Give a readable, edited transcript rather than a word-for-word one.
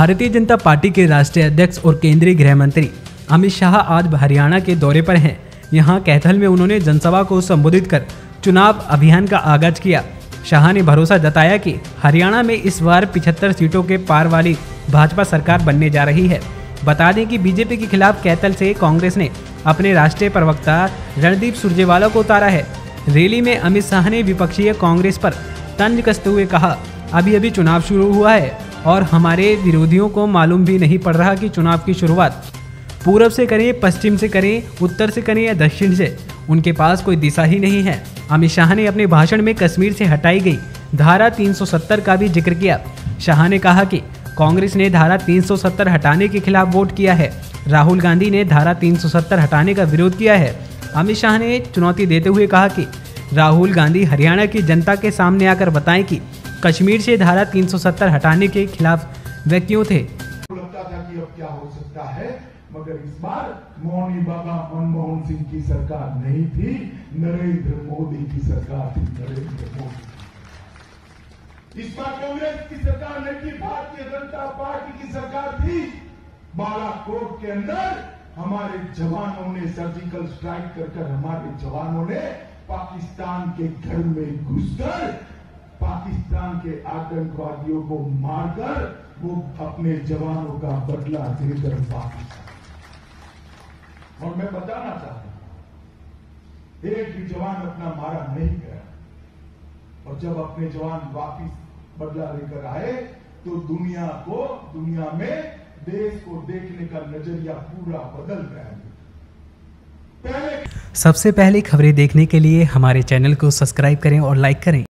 Bharatiya Janata party के राष्ट्रीय अध्यक्ष और केंद्रीय गृह मंत्री अमित शाह आज हरियाणा के दौरे पर हैं। यहां कैथल में उन्होंने जनसभा को संबोधित कर चुनाव अभियान का आगाज किया। शाह ने भरोसा जताया कि हरियाणा में इस बार 75 सीटों के पार वाली भाजपा सरकार बनने जा रही है। बता दें कि बीजेपी के खिलाफ कैथल से कांग्रेस ने अपने राष्ट्रीय प्रवक्ता रणदीप सुरजेवाला को उतारा है। रैली में अमित शाह ने विपक्षीय कांग्रेस पर तंज कसते हुए कहा, अभी अभी चुनाव शुरू हुआ है और हमारे विरोधियों को मालूम भी नहीं पड़ रहा कि चुनाव की शुरुआत पूर्व से करें, पश्चिम से करें, उत्तर से करें या दक्षिण से। उनके पास कोई दिशा ही नहीं है। अमित शाह ने अपने भाषण में कश्मीर से हटाई गई धारा 370 का भी जिक्र किया। शाह ने कहा कि कांग्रेस ने धारा 370 हटाने के खिलाफ वोट किया है। राहुल गांधी ने धारा 370 हटाने का विरोध किया है। अमित शाह ने चुनौती देते हुए कहा कि राहुल गांधी हरियाणा की जनता के सामने आकर बताएं कि कश्मीर से धारा 370 हटाने के खिलाफ वे क्यों थे। लगता था कि अब क्या हो सकता है, मगर इस बार मोहनी बाबा मनमोहन सिंह की सरकार नहीं थी, नरेंद्र मोदी की सरकार थी। नरेंद्र मोदी इस बार कांग्रेस की सरकार नहीं थी, भारतीय जनता पार्टी की सरकार थी। बालाकोट के अंदर हमारे जवानों ने सर्जिकल स्ट्राइक कर हमारे जवानों ने पाकिस्तान के घर में घुसकर पाकिस्तान के आतंकवादियों को मारकर वो अपने जवानों का बदला देकर वापस। और मैं बताना चाहता हूं, एक भी जवान अपना मारा नहीं गया। और जब अपने जवान वापस बदला लेकर आए तो दुनिया में देश को देखने का नजरिया पूरा बदल गया। सबसे पहले खबरें देखने के लिए हमारे चैनल को सब्सक्राइब करें और लाइक करें।